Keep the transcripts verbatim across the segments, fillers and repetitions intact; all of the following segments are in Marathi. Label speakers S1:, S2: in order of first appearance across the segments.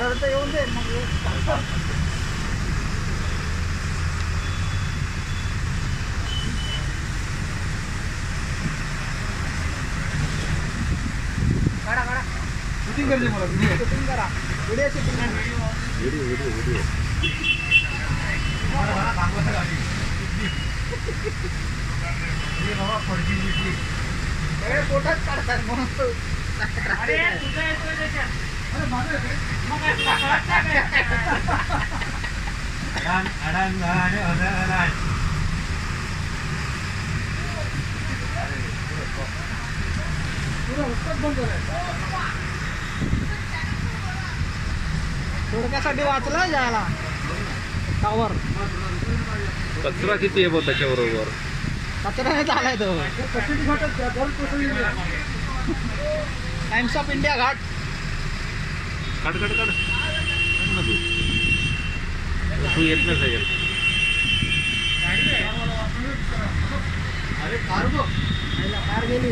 S1: तर येऊन दे मग काढा काढा शूटिंग करते मला शूटिंग करा video shooting video video video मला मला भागवत गाडी हे बाबा पडची दिसली सगळे फोटोच काढतात म्हणून अरे तुझा येतोय त्याच्यात अरे माझं येतोय मग काय कळत नाही अडान अडान आणि अडान थोडक्यासाठी वाचला जायला टावर
S2: कचरा किती आहे त्याच्याबरोबर
S1: कचऱ्याने झालाय तो टाइम्स ऑफ इंडिया घाट
S2: काढ काढ काढ तू येत नाही साहेब
S1: अरे कार बघ कार गेली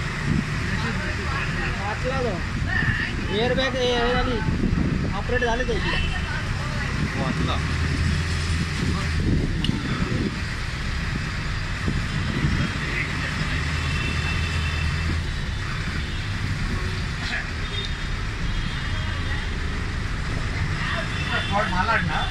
S1: वाचला तो एअर बॅग झाली ऑपरेट झाली त्याची
S2: वाचला
S1: मालाड ना